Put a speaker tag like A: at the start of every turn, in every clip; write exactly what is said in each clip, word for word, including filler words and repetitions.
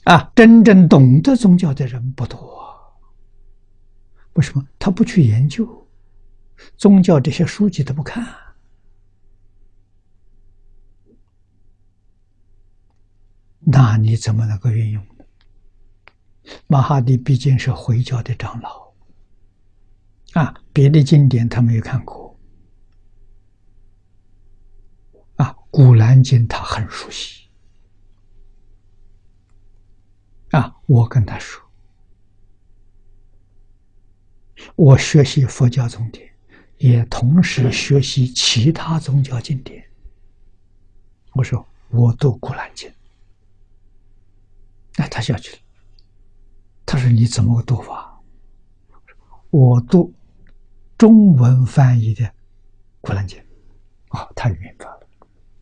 A: 啊，真正懂得宗教的人不多。为什么？他不去研究宗教这些书籍，他不看。那你怎么能够运用呢？马哈蒂毕竟是回教的长老啊，别的经典他没有看过啊，古兰经他很熟悉啊。我跟他说，我学习佛教宗典，也同时学习其他宗教经典。我说我读古兰经，那他下去了。他说你怎么读法？我读中文翻译的古兰经。哦，他明白了。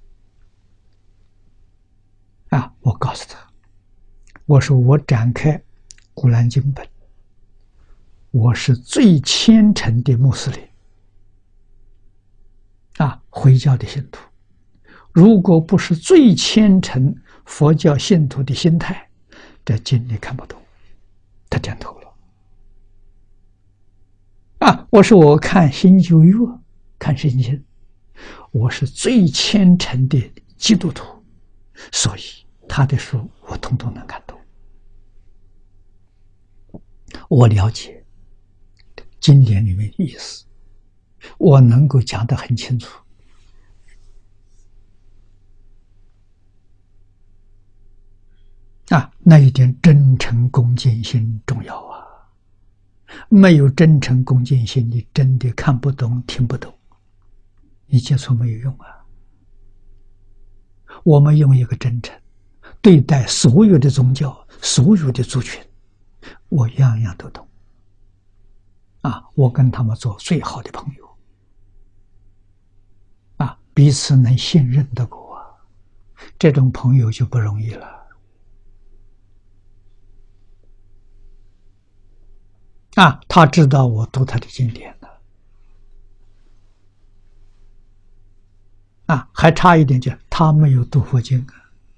A: 啊，我告诉他，我说我展开古兰经本，我是最虔诚的穆斯林啊，回教的信徒。如果不是最虔诚佛教信徒的心态，这经你看不懂。他点头了。啊，我说我看新旧约，看圣经，我是最虔诚的基督徒，所以他的书我统统能看懂。我了解经典里面的意思，我能够讲得很清楚。啊，那一点真诚恭敬心重要啊！没有真诚恭敬心，你真的看不懂、听不懂，你接触没有用啊！我们用一个真诚对待所有的宗教、所有的族群，我样样都懂啊！我跟他们做最好的朋友啊，彼此能信任得过啊，这种朋友就不容易了。啊，他知道我读他的经典了，啊，还差一点就他没有读佛经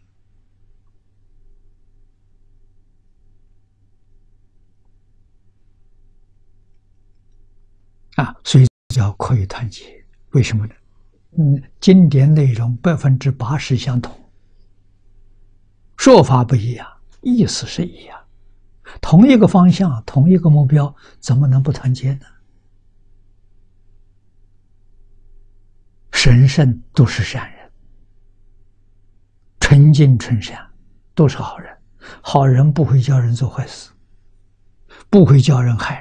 A: 啊，啊，所以叫可以团结。为什么呢？嗯，经典内容百分之八十相同，说法不一样，意思是一样。同一个方向，同一个目标，怎么能不团结呢？神圣都是善人，纯净纯善都是好人，好人不会叫人做坏事，不会叫人害